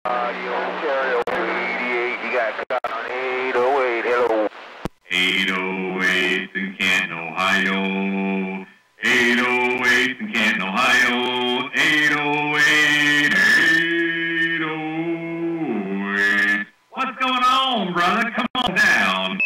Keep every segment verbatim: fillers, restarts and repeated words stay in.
Audio stereo eighty-eight, you got caught on eight oh eight, hello. eight oh eight in Canton, Ohio. eight oh eight in Canton, Ohio. eight oh eight, eight oh eight. What's going on, brother? Come on down.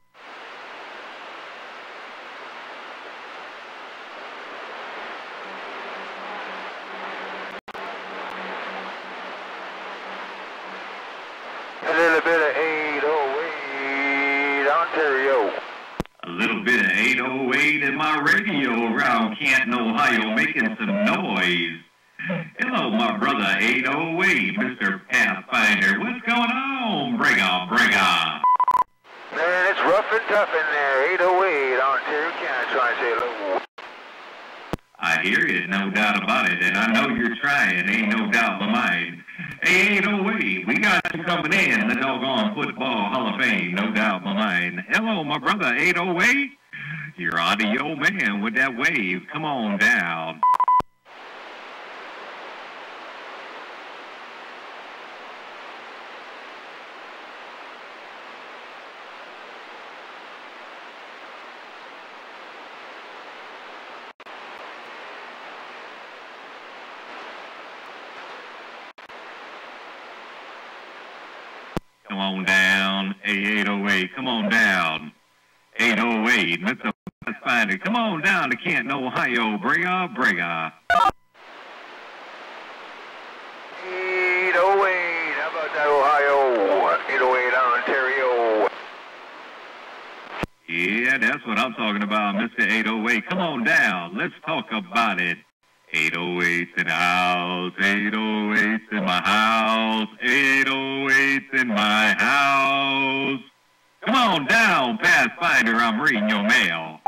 A little bit of eight oh eight, Ontario. A little bit of eight oh eight in my radio around Canton, Ohio, making some noise. Hello, my brother, eight oh eight, Mister Pathfinder. What's going on? Bring on, bring on. Man, it's rough and tough in there. eight oh eight, Ontario, Canada, trying to say hello. I hear it, no doubt about it, and I know you're trying, ain't no doubt in my mind. Hey, eight oh eight, we got you coming in, the doggone Football Hall of Fame, no doubt in my mind. Hello, my brother, eight oh eight. You're audio man with that wave. Come on down. Come on down. Hey, eight oh eight, come on down. eight oh eight, Mister Pathfinder, come on down to Canton, Ohio. Bring up, bring up. eight oh eight, how about that, Ohio? eight oh eight, Ontario. Yeah, that's what I'm talking about, Mister eight oh eight. Come on down. Let's talk about it. eight oh eight's in the house. eight oh eight's in my house. eight oh eight's in my house. Come on down, Pathfinder. I'm reading your mail.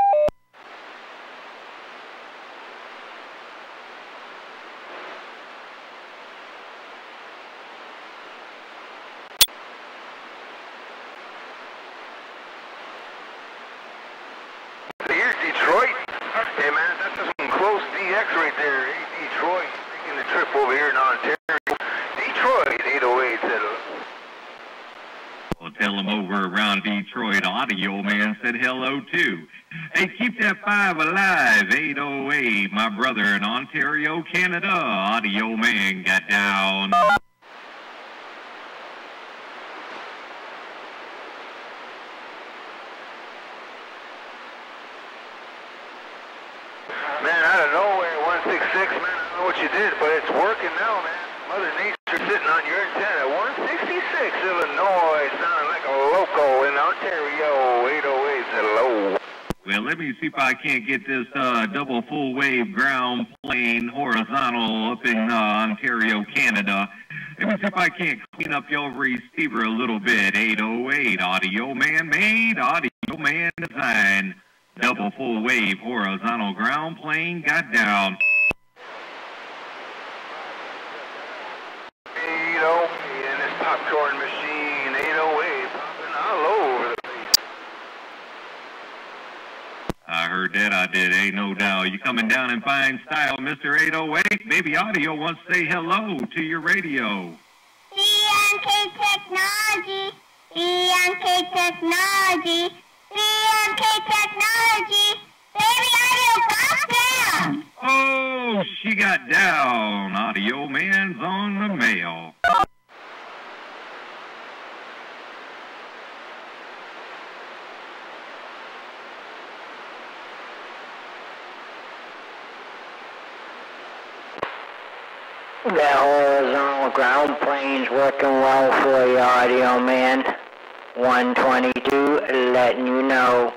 Here's Detroit. Hey, man, that's some close D X right there. Hey, Detroit, making the trip over here in Ontario. Detroit, eight oh eight, said hello. Well, tell them over around Detroit, Audio Man said hello, too. Hey, keep that five alive, eight oh eight, my brother in Ontario, Canada. Audio Man got down. Man, out of nowhere, one six six, man, I don't know what you did, but it's working now, man. Mother Nature sitting on your antenna. one sixty-six, Illinois, sounding like a loco in Ontario. eight oh eight, hello. Well, let me see if I can't get this uh, double full wave ground plane horizontal up in uh, Ontario, Canada. Let me see if I can't clean up your receiver a little bit. eight oh eight, Audio Man made, Audio Man design. Double full wave horizontal ground plane got down. eight oh eight in this popcorn machine. eight oh eight popping all over the place. I heard that, I did, ain't no doubt. You coming down in fine style, Mister eight oh eight? Maybe Audio wants to say hello to your radio. E N K Technology, E N K Technology, E N K Technology, baby audio got down. Oh, she got down. Audio Man's on the mail. The horizontal ground plane's working well for you, Audio Man. one twenty-two, letting you know.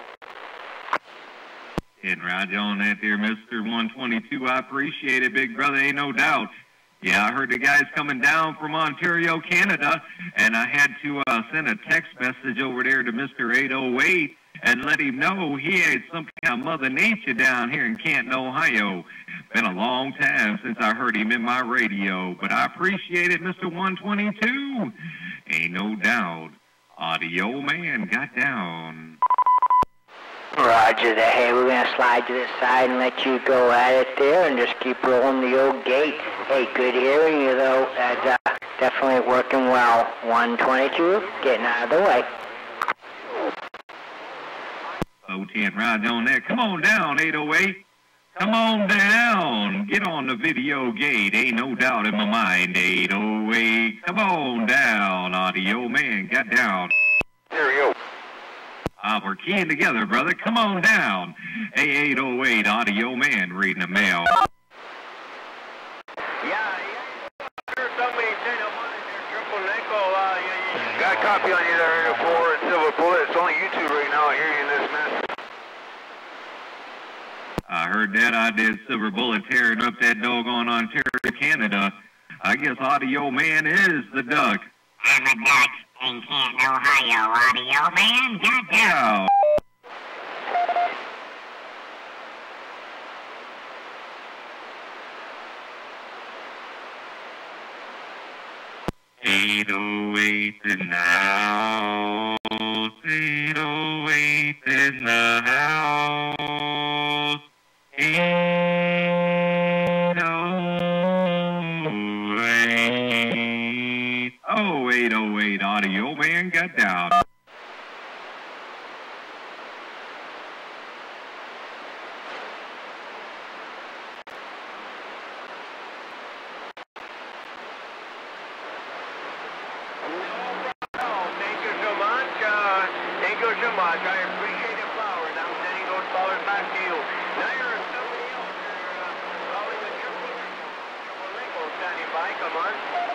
And right on that there, Mister one twenty-two. I appreciate it, big brother, ain't no doubt. Yeah, I heard the guy's coming down from Ontario, Canada, and I had to uh, send a text message over there to Mister eight oh eight and let him know he had some kind of Mother Nature down here in Canton, Ohio. Been a long time since I heard him in my radio, but I appreciate it, Mister one twenty-two. Ain't no doubt. Audio Man got down. Roger that. Hey, we're going to slide to the side and let you go at it there and just keep rolling the old gate. Hey, good hearing you, though. As, uh, definitely working well. one twenty-two, getting out of the way. oh ten, right on there. Come on down, eight oh eight. Come on down. Get on the video gate. Ain't no doubt in my mind, eight oh eight. Come on down, Audio Man. Got down. There we go. Uh, we're keying together, brother. Come on down. A eight oh eight, Audio Man, reading the mail. Yeah, yeah. There's somebody said I'm on there, Triple Nickel. Uh, yeah, yeah. Got a copy on you there, eight oh four and Silver Bullet. It's only YouTube right now. I hear you in this mess. I heard that. I did Silver Bullet tearing up that doggone Ontario, Canada. I guess Audio Man is the duck. I'm a duck in Canton, Ohio. Audio Man, got down. Down. eight oh eight in the house. eight oh eight in the house. eight oh eight. Oh, eight oh eight, Audio Man got down. Much. I appreciate the flowers. I'm sending those flowers back to you. Now you're somebody else. You're uh, probably with your Triple Nickel standing by. Come on.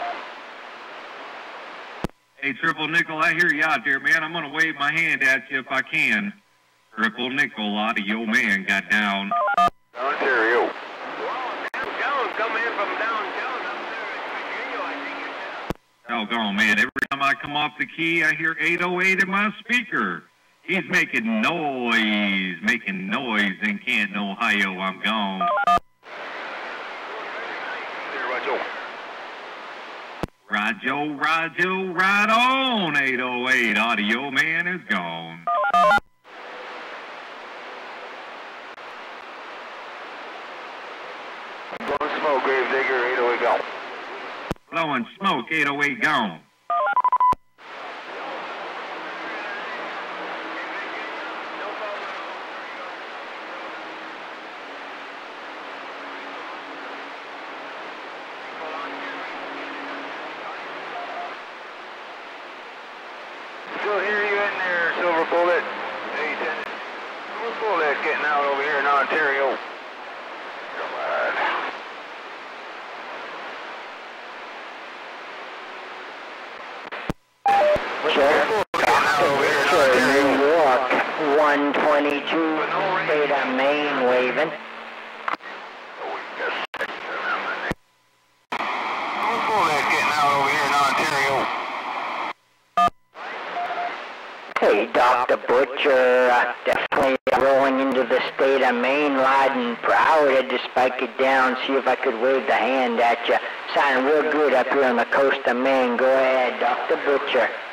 Hey, Triple Nickel, I hear you out there, man. I'm going to wave my hand at you if I can. Triple Nickel, Audio Man got down. Ontario. Wow, downtown. Coming in from downtown up there in Virginia, I think it's down. Doggone, man. Every time I come off the key, I hear eight oh eight in my speaker. He's making noise, making noise in Canton, Ohio. I'm gone. Rojo, Rojo, right on, eight oh eight. Audio Man is gone. Blowing smoke, Grave Digger, eight oh eight gone. Blowing smoke, eight oh eight gone. Still hear you in there, Silver Bullet. eight ten. Silver Bullet getting out over here in Ontario. Come on. Sure. Sure, New York, one twenty-two, state of Maine, waving. Silver Bullet getting out over here in Ontario. Hey, Doctor Butcher, uh, definitely rolling into the state of Maine, riding proud. Had to spike it down, see if I could wave the hand at you. Sounding real good up here on the coast of Maine. Go ahead, Doctor Butcher.